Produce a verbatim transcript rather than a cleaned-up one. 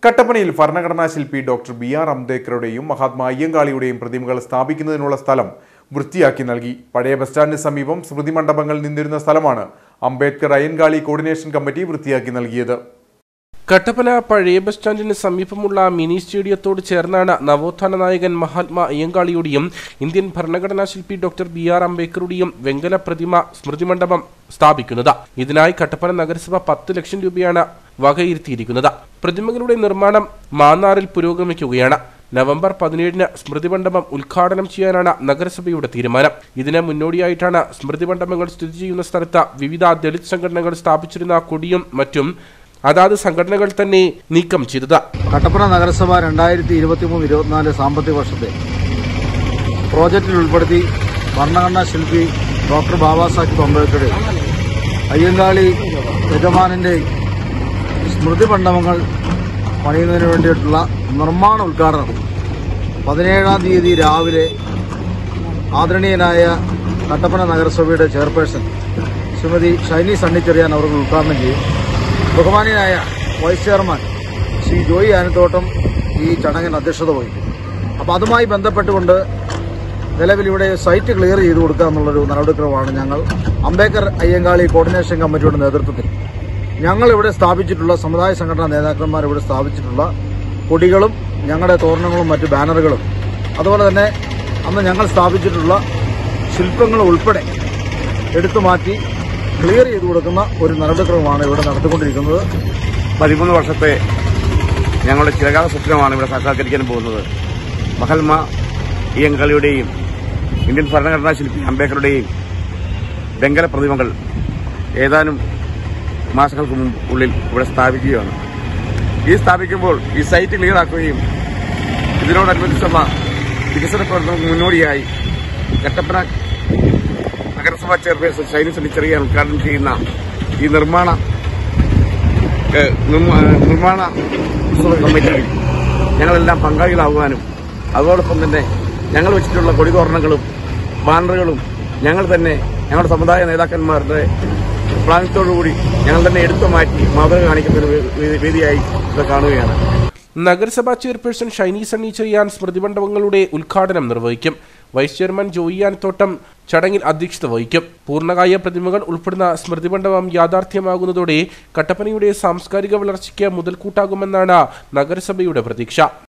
കട്ടപ്പനയിൽ ഭരണഘടനാ ശില്പി ഡോക്ടർ ബി ആർ അംബേദ്കറുടെയും മഹാത്മാ അയ്യങ്കാളിയുടെയും പ്രതിമകൾ സ്ഥാപിക്കുന്നതിനുള്ള സ്ഥലം വൃത്തിയാക്കി നൽകി. പഴയ ബസ് സ്റ്റാൻഡിന് സമീപം സ്മൃതി മണ്ഡപങ്ങൾ നിന്നിരുന്ന സ്ഥലമാണ് അംബേദ്കർ അയ്യങ്കാളി കോർഡിനേഷൻ കമ്മിറ്റി വൃത്തിയാക്കി നൽകിയത്. കട്ടപ്പന പഴയ ബസ് സ്റ്റാൻഡിന് സമീപമുള്ള മിനി സ്റ്റേഡിയത്തോട് ചേർന്നാണ് നവോത്ഥാന നായകൻ മഹാത്മാ അയ്യങ്കാളിയുടെയും ഇന്ത്യൻ ഭരണഘടനാ ശില്പി ഡോക്ടർ ബി ആർ അംബേദ്കറുടെയും വെങ്കല പ്രതിമ സ്മൃതി മണ്ഡപം സ്ഥാപിക്കുന്നത്. ഇതിനായി കട്ടപ്പന നഗരസഭ പത്ത് ലക്ഷം രൂപയാണ് വകയിരുത്തിയിരിക്കുന്നത്. പ്രതിമകളുടെ നിർമ്മാണം മാന്നാറിൽ പുരോഗമിക്കുകയാണ്. നവംബർ പതിനേഴിന് സ്മൃതി മണ്ഡപം ഉദ്ഘാടനം ചെയ്യാനാണ് നഗരസഭയുടെ തീരുമാനം. ഇതിന് മുന്നോടിയായിട്ടാണ് സ്മൃതി മണ്ഡപങ്ങൾ സ്ഥിതി ചെയ്യുന്ന സ്ഥലത്ത് വിവിധ ദളിത് സംഘടനകൾ സ്ഥാപിച്ചിരുന്ന കൊടിയും മറ്റും അതാത് സംഘടനകൾ തന്നെ നീക്കം ചെയ്തത്. കട്ടപ്പന നഗരസഭ രണ്ടായിരത്തി ഇരുപത്തി മൂന്ന് ഇരുപത്തിനാല് സാമ്പത്തിക വർഷത്തെ പ്രോജക്റ്റിൽ ഉൾപ്പെടുത്തി ഭരണഘടനാ ശില്പി ഡോക്ടർ ബാബാ സാഹിബ് അംബേദ്കറുടെ അയ്യങ്കാളി യജമാനന്റെ സ്മൃതി മണ്ഡപങ്ങൾ പണിയുന്നതിന് വേണ്ടിയിട്ടുള്ള നിർമ്മാണ ഉദ്ഘാടനം പതിനേഴാം തീയതി രാവിലെ ആദരണീയനായ കട്ടപ്പന നഗരസഭയുടെ ചെയർപേഴ്സൺ ശ്രീമതി ഷൈനി സണ്ണിച്ചെറിയാൻ അവർ ഉദ്ഘാടനം ചെയ്യും. ബഹുമാനീയനായ വൈസ് ചെയർമാൻ ശ്രീ ജോയി ആനത്തോട്ടം ഈ ചടങ്ങിന് അധ്യക്ഷത വഹിക്കും. അപ്പോൾ അതുമായി ബന്ധപ്പെട്ടുകൊണ്ട് നിലവിൽ ഇവിടെ സൈറ്റ് ക്ലിയർ ചെയ്ത് കൊടുക്കുക എന്നുള്ളൊരു നടപടിക്രമമാണ് ഞങ്ങൾ അംബേദ്കർ അയ്യങ്കാളി കോർഡിനേഷൻ കമ്മിറ്റിയുടെ നേതൃത്വത്തിൽ ഞങ്ങൾ ഇവിടെ സ്ഥാപിച്ചിട്ടുള്ള സമുദായ സംഘടനാ നേതാക്കന്മാർ ഇവിടെ സ്ഥാപിച്ചിട്ടുള്ള കൊടികളും ഞങ്ങളുടെ തോരണങ്ങളും മറ്റ് ബാനറുകളും അതുപോലെ തന്നെ അന്ന് ഞങ്ങൾ സ്ഥാപിച്ചിട്ടുള്ള ശില്പങ്ങളും ഉൾപ്പെടെ എടുത്തു മാറ്റി ക്ലിയർ ചെയ്തു കൊടുക്കുന്ന ഒരു നടപടിക്രമമാണ് ഇവിടെ നടത്തിക്കൊണ്ടിരിക്കുന്നത്. പതിമൂന്ന് വർഷത്തെ ഞങ്ങളുടെ ചിരകാല സ്വപ്നമാണ് ഇവിടെ സാക്ഷാത്കരിക്കാൻ പോകുന്നത്. മഹാത്മാ അയ്യങ്കാളിയുടെയും ഇന്ത്യൻ ഭരണഘടനാ ശില്പി അംബേദ്കറുടെയും വെങ്കല പ്രതിമകൾ ഏതാനും മാസങ്ങൾക്ക് മുമ്പ് ഉള്ളിൽ ഇവിടെ സ്ഥാപിക്കുകയാണ്. ഈ സ്ഥാപിക്കുമ്പോൾ ഈ സൈറ്റ് ക്ലിയർ ആക്കുകയും ഇതിനോടനുബന്ധിച്ചുള്ള വികസന പ്രവർത്തനങ്ങൾക്ക് മുന്നോടിയായി കട്ടപ്പന നഗരസഭാ ചെയർപേഴ്സൺ ഷൈനി സണ്ണിച്ചെറിയാൻ ഉദ്ഘാടനം ചെയ്യുന്ന ഈ നിർമ്മാണ നിർമ്മാണ ഉത്സവ കമ്മിറ്റിയിൽ ഞങ്ങളെല്ലാം പങ്കാളികളാകുവാനും അതോടൊപ്പം തന്നെ ഞങ്ങൾ വെച്ചിട്ടുള്ള കൊടിതോരണങ്ങളും ബാനറുകളും ഞങ്ങൾ തന്നെ ഞങ്ങളുടെ സമുദായ നേതാക്കന്മാരുടെ പ്ലാനത്തോടുകൂടി ഞങ്ങൾ തന്നെ എടുത്തു മാറ്റി മാതൃക കാണിക്കുന്ന ഒരു വേദിയായി ഇത് കാണുകയാണ്. നഗരസഭാ ചെയർപേഴ്സൺ ഷൈനി സണ്ണിച്ചെറിയാൻ സ്മൃതി മണ്ഡപങ്ങളുടെ ഉദ്ഘാടനം നിർവഹിക്കും. വൈസ് ചെയർമാൻ ജോയി ആനത്തോട്ടം ചടങ്ങിൽ അധ്യക്ഷത വഹിക്കും. പൂർണ്ണകായ പ്രതിമകൾ ഉൾപ്പെടുന്ന സ്മൃതി മണ്ഡപം യാഥാർത്ഥ്യമാകുന്നതോടെ കട്ടപ്പനയുടെ സാംസ്കാരിക വളർച്ചയ്ക്ക് മുതൽക്കൂട്ടാകുമെന്നാണ് നഗരസഭയുടെ പ്രതീക്ഷ.